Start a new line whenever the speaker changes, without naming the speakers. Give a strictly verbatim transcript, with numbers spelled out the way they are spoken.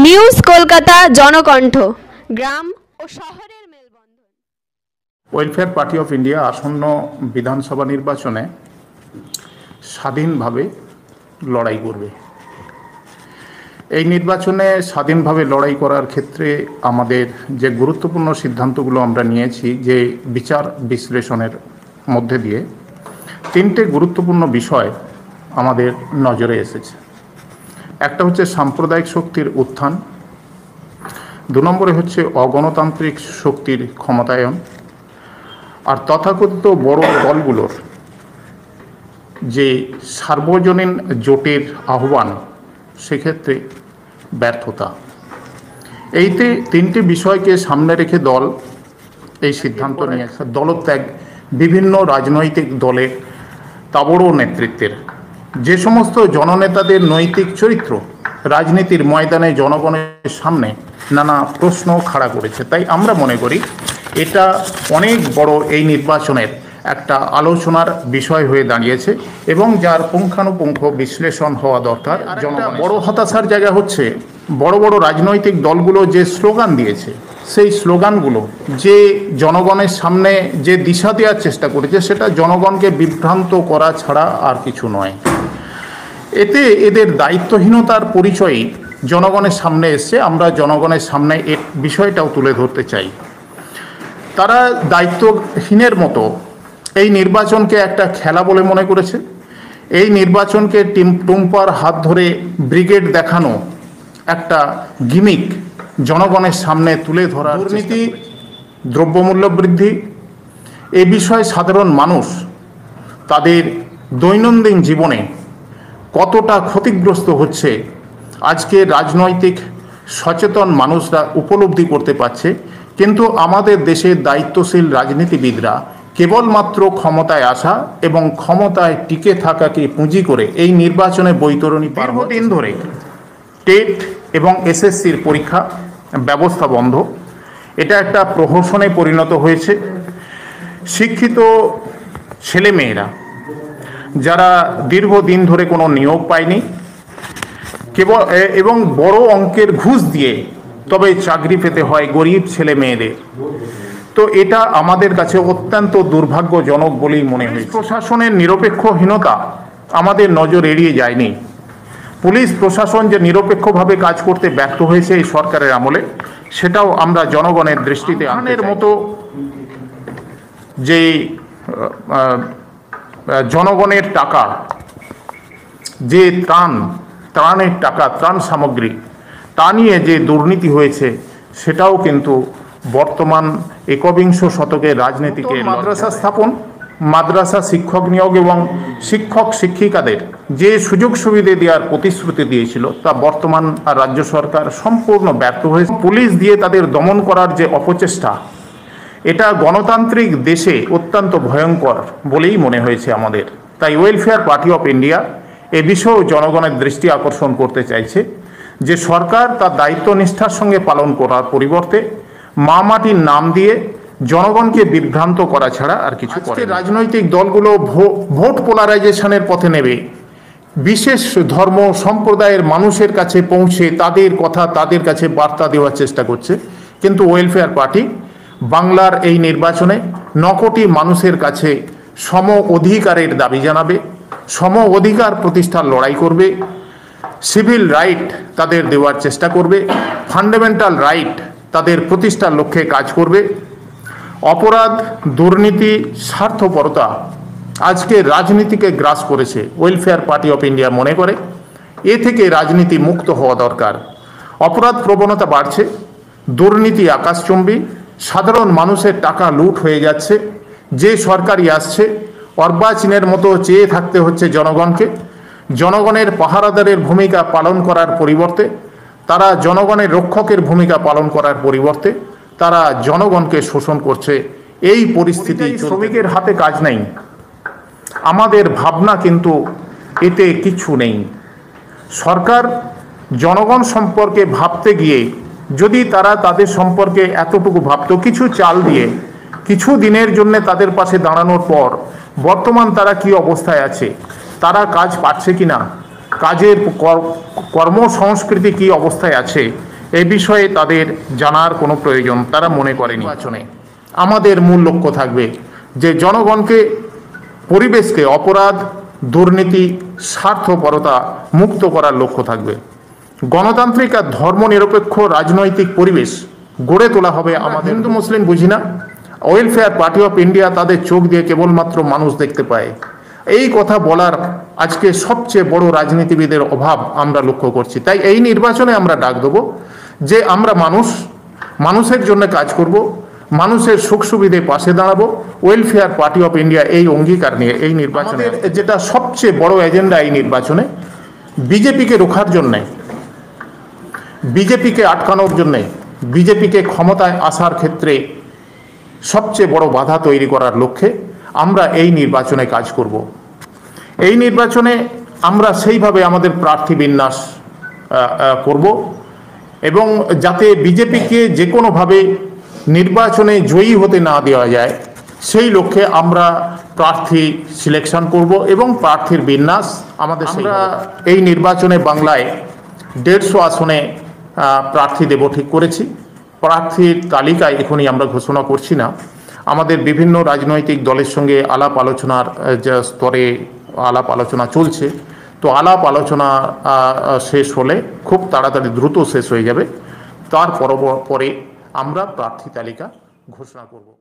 News Kolkata Janakantha গ্রাম ও শহরের মেলবন্ধন।
ওয়েলফেয়ার পার্টি অফ ইন্ডিয়া আসন্ন বিধানসভা নির্বাচনে স্বাধীনভাবে লড়াই করবে। এই নির্বাচনে স্বাধীনভাবে লড়াই করার ক্ষেত্রে আমাদের যে গুরুত্বপূর্ণ সিদ্ধান্তগুলো আমরা নিয়েছি, যে বিচার বিশ্লেষণের মধ্যে দিয়ে তিনটে গুরুত্বপূর্ণ বিষয় আমাদের নজরে এসেছে। একটা হচ্ছে সাম্প্রদায়িক শক্তির উত্থান, দু নম্বরে হচ্ছে অগণতান্ত্রিক শক্তির ক্ষমতায়ন, আর তথাকথিত বড় দলগুলোর যে সার্বজনীন জোটের আহ্বান, সেক্ষেত্রে ব্যর্থতা। এইতে তিনটি বিষয়কে সামনে রেখে দল এই সিদ্ধান্ত নিয়েছে। দলত্যাগ বিভিন্ন রাজনৈতিক দলের তাবড় নেতৃত্বের, যে সমস্ত জননেতাদের নৈতিক চরিত্র রাজনীতির ময়দানে জনগণের সামনে নানা প্রশ্ন খাড়া করেছে। তাই আমরা মনে করি এটা অনেক বড় এই নির্বাচনের একটা আলোচনার বিষয় হয়ে দাঁড়িয়েছে এবং যার পুঙ্খানুপুঙ্খ বিশ্লেষণ হওয়া দরকার। জনগণ বড় হতাশার জায়গা হচ্ছে বড় বড় রাজনৈতিক দলগুলো যে স্লোগান দিয়েছে, সেই স্লোগানগুলো যে জনগণের সামনে যে দিশা দেওয়ার চেষ্টা করেছে, সেটা জনগণকে বিভ্রান্ত করা ছাড়া আর কিছু নয়। এতে এদের দায়িত্বহীনতার পরিচয়ই জনগণের সামনে এসছে। আমরা জনগণের সামনে এ বিষয়টাও তুলে ধরতে চাই। তারা দায়িত্বহীনের মতো এই নির্বাচনকে একটা খেলা বলে মনে করেছে। এই নির্বাচনকে টিম টুম্পার হাত ধরে ব্রিগেড দেখানো একটা গিমিক জনগণের সামনে তুলে ধরা। দুর্নীতি, দ্রব্যমূল্য বৃদ্ধি, এ বিষয়ে সাধারণ মানুষ তাদের দৈনন্দিন জীবনে কতটা ক্ষতিগ্রস্ত হচ্ছে আজকে রাজনৈতিক সচেতন মানুষরা উপলব্ধি করতে পারছে। কিন্তু আমাদের দেশের দায়িত্বশীল রাজনীতিবিদরা কেবলমাত্র ক্ষমতায় আসা এবং ক্ষমতায় টিকে থাকাকে পুঁজি করে এই নির্বাচনে বৈতরণী দীর্ঘদিন ধরে টেট এবং এসএসসির পরীক্ষা ব্যবস্থা বন্ধ। এটা একটা প্রহসনে পরিণত হয়েছে। শিক্ষিত ছেলেমেয়েরা যারা দীর্ঘদিন ধরে কোনো নিয়োগ পায়নি কেবল এবং বড় অঙ্কের ঘুষ দিয়ে তবে চাকরি পেতে হয় গরিব ছেলে মেয়েদের, তো এটা আমাদের কাছে অত্যন্ত দুর্ভাগ্যজনক বলেই মনে হয়। প্রশাসনের নিরপেক্ষহীনতা আমাদের নজর এড়িয়ে যায়নি। পুলিশ প্রশাসন যে নিরপেক্ষভাবে কাজ করতে ব্যর্থ হয়েছে এই সরকারের আমলে, সেটাও আমরা জনগণের দৃষ্টিতে আনার মতো যে জনগণের টাকা, যে ত্রাণ ত্রাণের টাকা, ত্রাণ সামগ্রী, তা নিয়ে যে দুর্নীতি হয়েছে, সেটাও কিন্তু বর্তমান একবিংশ শতকের রাজনীতিকে মাদ্রাসা স্থাপন, মাদ্রাসা শিক্ষক নিয়োগ এবং শিক্ষক শিক্ষিকাদের যে সুযোগ সুবিধা দেওয়ার প্রতিশ্রুতি দিয়েছিল, তা বর্তমান রাজ্য সরকার সম্পূর্ণ ব্যর্থ হয়েছে। পুলিশ দিয়ে তাদের দমন করার যে অপচেষ্টা, এটা গণতান্ত্রিক দেশে অত্যন্ত ভয়ঙ্কর বলেই মনে হয়েছে আমাদের। তাই ওয়েলফেয়ার পার্টি অফ ইন্ডিয়া এ বিষয়েও জনগণের দৃষ্টি আকর্ষণ করতে চাইছে যে সরকার তার দায়িত্ব নিষ্ঠার সঙ্গে পালন করার পরিবর্তে মা মাটির নাম দিয়ে জনগণকে বিভ্রান্ত করা ছাড়া আর কিছু করে। রাজনৈতিক দলগুলো ভোট পোলারাইজেশনের পথে নেবে, বিশেষ ধর্ম সম্প্রদায়ের মানুষের কাছে পৌঁছে তাদের কথা তাদের কাছে বার্তা দেওয়ার চেষ্টা করছে। কিন্তু ওয়েলফেয়ার পার্টি বাংলার এই নির্বাচনে ন কোটি মানুষের কাছে সম অধিকারের দাবি জানাবে, সম অধিকার প্রতিষ্ঠার লড়াই করবে, সিভিল রাইট তাদের দেওয়ার চেষ্টা করবে, ফান্ডামেন্টাল রাইট তাদের প্রতিষ্ঠার লক্ষ্যে কাজ করবে। অপরাধ, দুর্নীতি, স্বার্থপরতা আজকে রাজনীতিকে গ্রাস করেছে। ওয়েলফেয়ার পার্টি অফ ইন্ডিয়া মনে করে এ থেকে রাজনীতি মুক্ত হওয়া দরকার। অপরাধ প্রবণতা বাড়ছে, দুর্নীতি আকাশচুম্বী, সাধারণ মানুষের টাকা লুট হয়ে যাচ্ছে। যে সরকারই আসছে অর্বাচীনের মতো চেয়ে থাকতে হচ্ছে জনগণকে। জনগণের পাহারাদারের ভূমিকা পালন করার পরিবর্তে তারা জনগণের রক্ষকের ভূমিকা পালন করার পরিবর্তে তারা জনগণকে শোষণ করছে। এই পরিস্থিতি শ্রমিকের হাতে কাজ নেই, আমাদের ভাবনা কিন্তু এতে কিছু নেই। সরকার জনগণ সম্পর্কে ভাবতে গিয়ে যদি তারা তাদের সম্পর্কে এতটুকু ভাবত, কিছু চাল দিয়ে কিছু দিনের জন্য তাদের পাশে দাঁড়ানোর পর বর্তমান তারা কি অবস্থায় আছে, তারা কাজ পাচ্ছে কিনা, কাজের কর্মসংস্কৃতি কি অবস্থায় আছে, এই বিষয়ে তাদের জানার কোনো প্রয়োজন তারা মনে করেনি। নির্বাচনে আমাদের মূল লক্ষ্য থাকবে যে জনগণকে, পরিবেশকে অপরাধ, দুর্নীতি, স্বার্থপরতা মুক্ত করার লক্ষ্য থাকবে। গণতান্ত্রিক আর ধর্মনিরপেক্ষ রাজনৈতিক পরিবেশ গড়ে তোলা হবে আমাদের। হিন্দু মুসলিম বুঝি না, ওয়েলফেয়ার পার্টি অফ ইন্ডিয়া তাদের চোখ দিয়ে কেবলমাত্র মানুষ দেখতে পায়, এই কথা বলার আজকে সবচেয়ে বড় রাজনীতিবিদের অভাব আমরা লক্ষ্য করছি। তাই এই নির্বাচনে আমরা ডাক দেবো যে আমরা মানুষ, মানুষের জন্য কাজ করব, মানুষের সুখ সুবিধে পাশে দাঁড়াবো। ওয়েলফেয়ার পার্টি অফ ইন্ডিয়া এই অঙ্গীকার নিয়ে এই নির্বাচনে, যেটা সবচেয়ে বড় এজেন্ডা এই নির্বাচনে, বিজেপিকে রোখার জন্যে, বিজেপিকে আটকানোর জন্যে, বিজেপিকে ক্ষমতায় আসার ক্ষেত্রে সবচেয়ে বড় বাধা তৈরি করার লক্ষ্যে আমরা এই নির্বাচনে কাজ করব। এই নির্বাচনে আমরা সেইভাবে আমাদের প্রার্থী বিন্যাস করব এবং যাতে বিজেপিকে যে কোনোভাবে নির্বাচনে জয়ী হতে না দেওয়া যায় সেই লক্ষ্যে আমরা প্রার্থী সিলেকশন করব এবং প্রার্থীর বিন্যাস আমাদের। আমরা এই নির্বাচনে বাংলায় দেড়শো আসনে প্রার্থী দেব ঠিক করেছি। প্রার্থীর তালিকায় এখনই আমরা ঘোষণা করছি না, আমাদের বিভিন্ন রাজনৈতিক দলের সঙ্গে আলাপ আলোচনার যে স্তরে আলাপ আলোচনা চলছে। তো আলাপ আলোচনা শেষ হলে খুব তাড়াতাড়ি দ্রুত শেষ হয়ে যাবে, তার পরে আমরা প্রার্থী তালিকা ঘোষণা করব।